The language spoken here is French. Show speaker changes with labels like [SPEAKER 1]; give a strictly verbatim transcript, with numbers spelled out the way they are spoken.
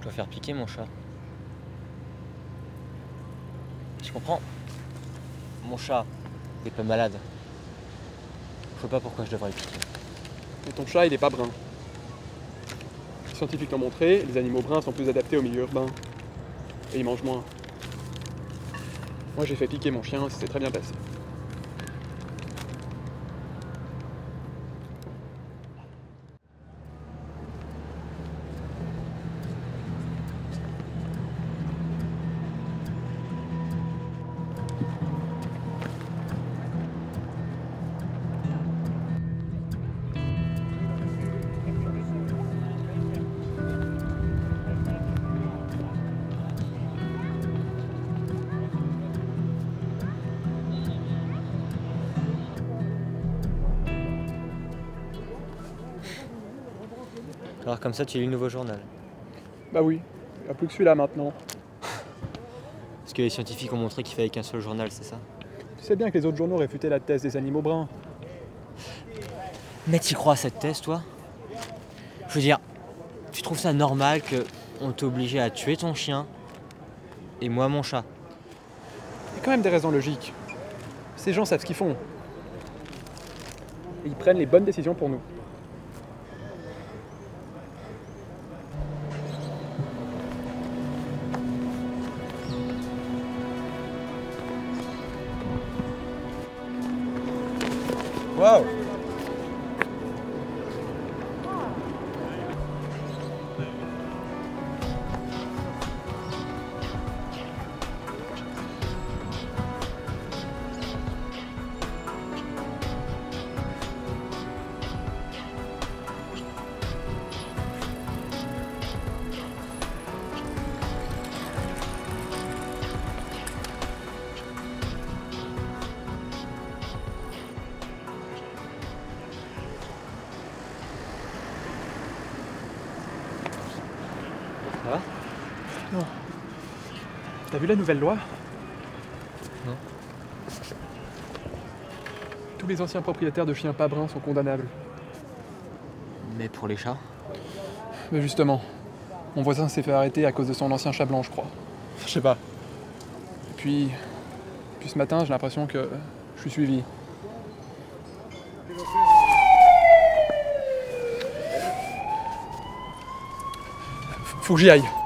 [SPEAKER 1] dois faire piquer mon chat. Je comprends. Mon chat n'est pas malade. Je vois pas pourquoi je devrais le piquer.
[SPEAKER 2] Mais ton chat, il est pas brun. Les scientifiques l'ont montré, les animaux bruns sont plus adaptés au milieu urbain. Et ils mangent moins. Moi, j'ai fait piquer mon chien, ça s'est très bien passé.
[SPEAKER 1] Alors comme ça, tu lis le nouveau journal.
[SPEAKER 2] Bah oui, il n'y a plus que celui-là maintenant.
[SPEAKER 1] Parce que les scientifiques ont montré qu'il fallait qu'un seul journal, c'est ça?
[SPEAKER 2] Tu sais bien que les autres journaux réfutaient la thèse des animaux bruns.
[SPEAKER 1] Mais t'y crois à cette thèse, toi? Je veux dire, tu trouves ça normal qu'on t'ait obligé à tuer ton chien et moi mon chat?
[SPEAKER 2] Il y a quand même des raisons logiques. Ces gens savent ce qu'ils font. Et ils prennent les bonnes décisions pour nous.
[SPEAKER 1] Waouh! Ça va?
[SPEAKER 2] Non. T'as vu la nouvelle loi?
[SPEAKER 1] Non.
[SPEAKER 2] Tous les anciens propriétaires de chiens pas bruns sont condamnables.
[SPEAKER 1] Mais pour les chats?
[SPEAKER 2] Mais justement, mon voisin s'est fait arrêter à cause de son ancien chat blanc, je crois. Je sais pas. Et puis, puis ce matin, j'ai l'impression que je suis suivi. Faut que j'y aille.